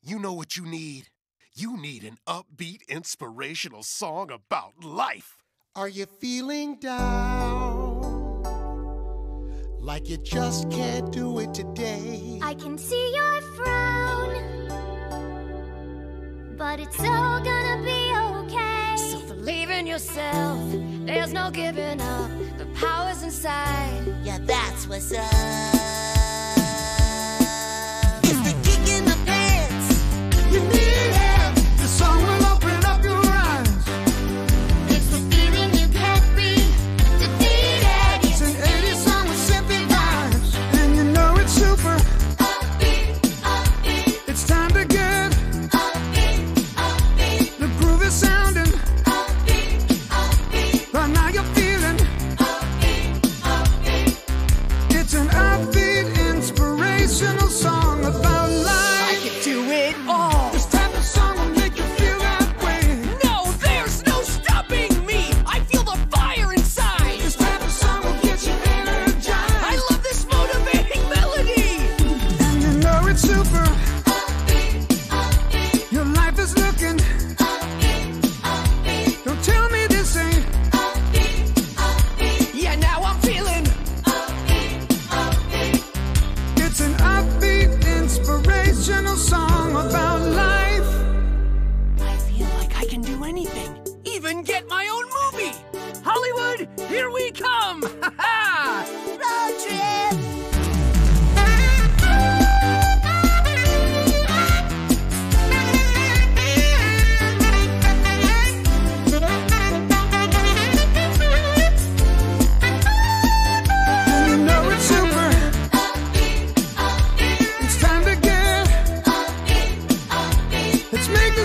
You know what you need? You need an upbeat, inspirational song about life. Are you feeling down? Like you just can't do it today? I can see your frown, but it's all gonna be okay. So believe in yourself, there's no giving up. The power's inside. Yeah, that's what's up. It's the kick in the pants. You need it. The song will open up your eyes. It's the feeling you can't be defeated. It's an 80s song with simply vibes, and you know it's super. Upbeat, upbeat, It's time to get upbeat, upbeat, the groove is sounding. upbeat, upbeat, By now you're feeling. upbeat, upbeat. It's an upbeat, inspirational song about life. I can do it all. This type of song will make you feel that way. No, there's no stopping me. I feel the fire inside. This type of song will get you energized. I love this motivating melody. And you know it's super. Upbeat, upbeat, Your life is looking. upbeat, upbeat, Don't tell me this ain't. upbeat, upbeat, Yeah, now I'm feeling. upbeat, upbeat. It's an upbeat, inspirational song about life. I feel like I can do anything, even get my own movie. Hollywood, here we come. Ha ha! Road trip. And you know it's super. Upbeat, upbeat, It's time to get. upbeat, upbeat, Let's make